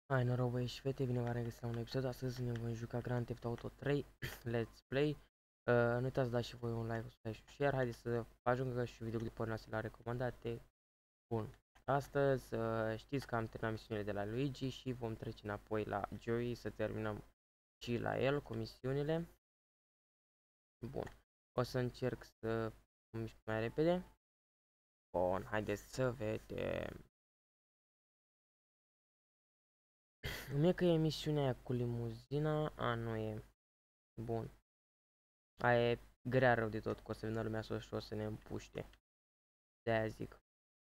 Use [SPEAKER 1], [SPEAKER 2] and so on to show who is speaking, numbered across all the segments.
[SPEAKER 1] Hai noroc băieți și fete, bine v-am regăsit la un episod. Astăzi ne vom juca Grand Theft Auto 3 Let's Play. Nu uitați să dați și voi un like, un subscribe și un share. Haideți să ajungă și videoclipurile noastre la recomandate. Bun. Astăzi știți că am terminat misiunile de la Luigi și vom trece înapoi la Joey să terminăm și la el cu misiunile. Bun. O să încerc să mă mișc mai repede. Bun, haideți să vedem. Nu e că e misiunea aia cu limuzina, nu e. Bun. Aia e grea rău de tot, că o să vină lumea sus și o să ne împuște. De-aia zic.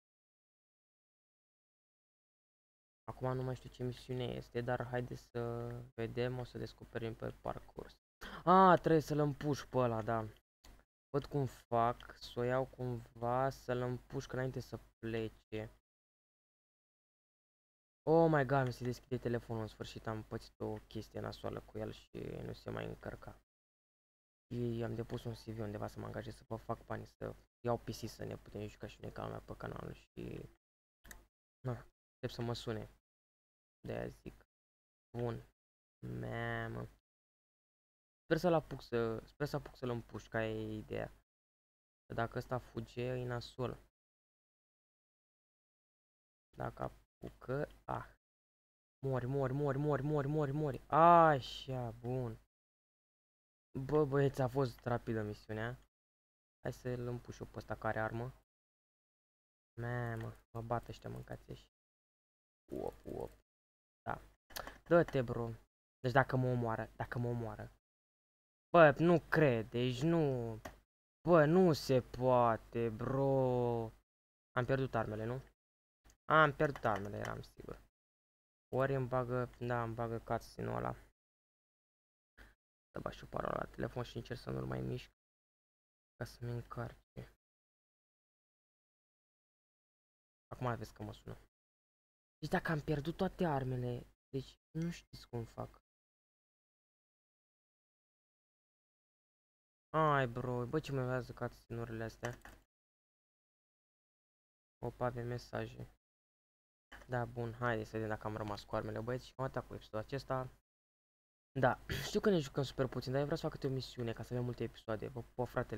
[SPEAKER 1] Acum nu mai știu ce misiune este, dar haide să vedem, o să descoperim pe parcurs. Trebuie să-l împușc pe ăla, da. Văd cum fac, să o iau cumva, să-l împușc înainte să plece. Oh my god, mi se deschide telefonul, în sfârșit am pățit o chestie nasoală cu el și nu se mai încărca. Și am depus un CV undeva să mă angajez să vă fac bani, să iau PC să ne putem juca și noi ca lumea pe canal și... Na, trebuie să mă sune. De-aia zic. Bun. Mamă. Sper să apuc să-l împușc, ca e ideea. Că dacă ăsta fuge, e nasol. Dacă apucă... Mori. Așa, bun. Bă, băieți, a fost rapidă misiunea. Hai să-l împuș eu pe ăsta care armă. Mamă, mă bat ăștia mâncați ăștia. Uop. Da. Dă-te, bro. Deci dacă mă omoară. Bă, nu cred, deci nu... Bă, nu se poate, bro. Am pierdut armele, nu? Am pierdut armele, eram sigur. Ori îmi bagă, da, îmi bagă cutscene-ul ăla. Să bag și parola la telefon și încerc să nu-l mai mișc. Ca să-mi încarce. Acum vezi că mă sună. Deci dacă am pierdut toate armele, deci nu știți cum fac. Ai, bro, bă, ce mă vează cutscene-urile astea. Opa, avem mesaje. Da, bun, haide să vedem dacă am rămas cu armele, băieți, și am atât cu episodul acesta. Da, știu că ne jucăm super puțin, dar eu vreau să fac câte o misiune ca să avem multe episoade. Vă pup, frate.